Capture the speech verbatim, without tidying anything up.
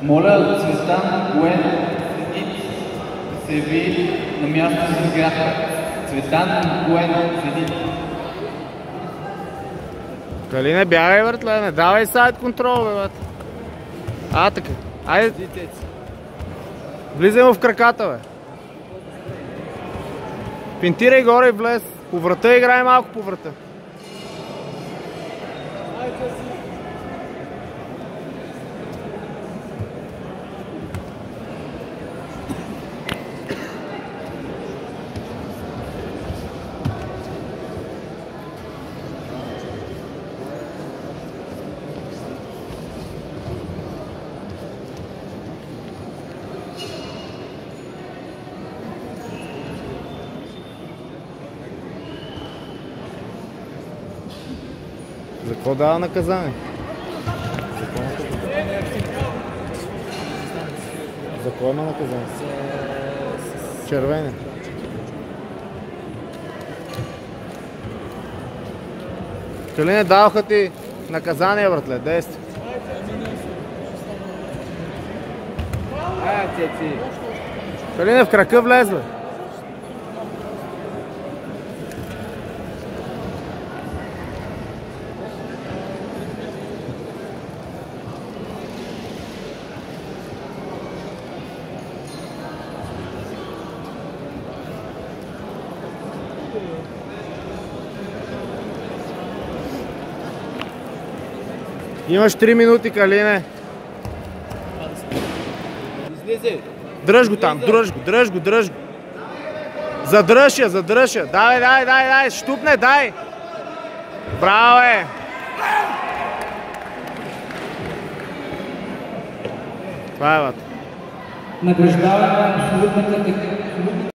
Моля Цветан Гоен да се яви на място за изгрявка. Цветан Гоен седи. Дали не бягай, братле, не давай сайд контрол, бе, бат. А, така. Айде. Влизай му в краката, бе. Пинтирай горе и влез. По врата играй малко по врата. За какво дава наказание? За какво има наказание? Червени. Дали не даваха ти наказание, братле? Действай. Ая, цеци. Дали не в крака влез, бе? Имаш три минути, Калине. Излезе. Дръж го там, дръж го, дръж го, дръж го. Задръж я, задръж я. Давай, дай, дай, дай, щупне, дай. Браво, е. Това е, бат. Награждаване на абсолютната